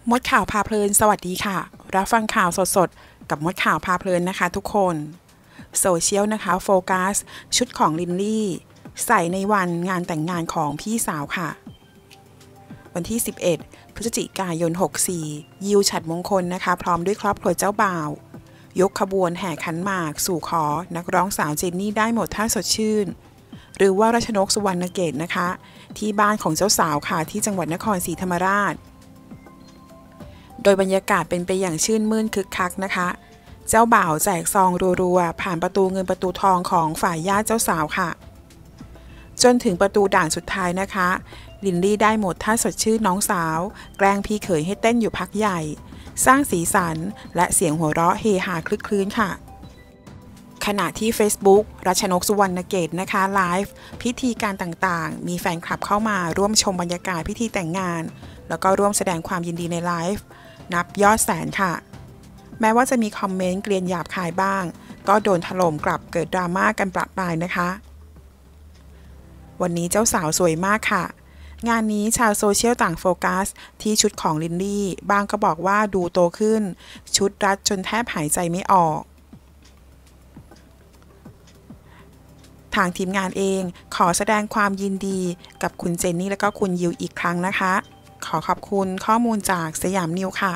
มดข่าวพาเพลินสวัสดีค่ะรับฟังข่าวสดๆกับมดข่าวพาเพลินนะคะทุกคนโซเชียลนะคะโฟกัสชุดของลินลี่ใส่ในวันงานแต่งงานของพี่สาวค่ะวันที่11พฤศจิกายน64ยิวฉัตรมงคลนะคะพร้อมด้วยครอบครัวเจ้าบ่าวยกขบวนแห่ขันหมากสู่ขอนักร้องสาวเจนนี่ได้หมดท่าสดชื่นหรือว่ารัชนกสุวรรณเกตนะคะที่บ้านของเจ้าสาวค่ะที่จังหวัดนครศรีธรรมราชโดยบรรยากาศเป็นไปอย่างชื่นมื่นคึกคักนะคะเจ้าบ่าวแจกซองรัวๆผ่านประตูเงินประตูทองของฝ่ายญาติเจ้าสาวค่ะจนถึงประตูด่านสุดท้ายนะคะลินลี่ได้หมดท่าสดชื่นน้องสาวแกล้งพี่เขยให้เต้นอยู่พักใหญ่สร้างสีสันและเสียงหัวเราะเฮฮาคลึกคลื้นค่ะขณะที่ Facebook รัชนกสุวรรณเกตนะคะไลฟ์พิธีการต่างๆมีแฟนคลับเข้ามาร่วมชมบรรยากาศพิธีแต่งงานแล้วก็ร่วมแสดงความยินดีในไลฟ์นับยอดแสนค่ะแม้ว่าจะมีคอมเมนต์เกลียนหยาบคายบ้างก็โดนถล่มกลับเกิดดราม่ากันประปรายนะคะวันนี้เจ้าสาวสวยมากค่ะงานนี้ชาวโซเชียลต่างโฟกัสที่ชุดของลินลี่บางก็บอกว่าดูโตขึ้นชุดรัดจนแทบหายใจไม่ออกทางทีมงานเองขอแสดงความยินดีกับคุณเจนนี่และก็คุณยิวอีกครั้งนะคะขอขอบคุณข้อมูลจากสยามนิวค่ะ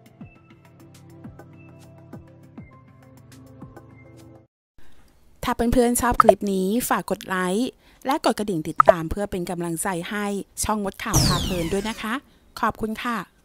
ถ้าเพื่อนๆชอบคลิปนี้ฝากกดไลค์และกดกระดิ่งติดตามเพื่อเป็นกำลังใจให้ช่องมดข่าวพาเพลินด้วยนะคะขอบคุณค่ะ